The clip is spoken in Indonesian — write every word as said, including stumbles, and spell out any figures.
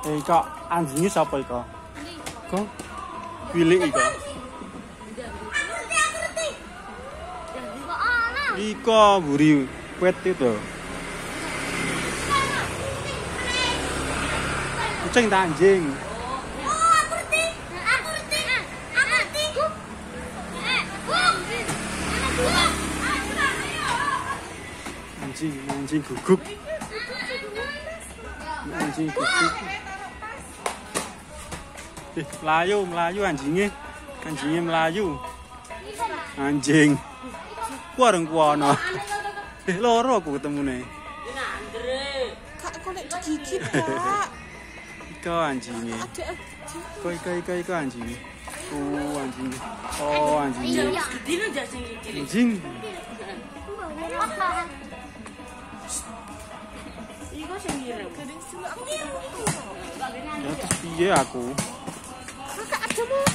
Eh, kok anjingnya siapa iko? Kok pilih iko? Iko buri wet itu. Kucing tak anjing. Anjing, anjing guguk. Anjing guguk. Eh, melayu, melayu anjingnya. Anjingnya melayu. Anjing. Warung kuana. Eh, loro aku ketemu nih. Kak, kok nek digigit, Kak? Iko anjingnya. Ada Iko, iko, iko, iko anjingnya. Oh, anjingnya. Oh, anjingnya. Anjing. Ya terus piye aku? Kakak ada mau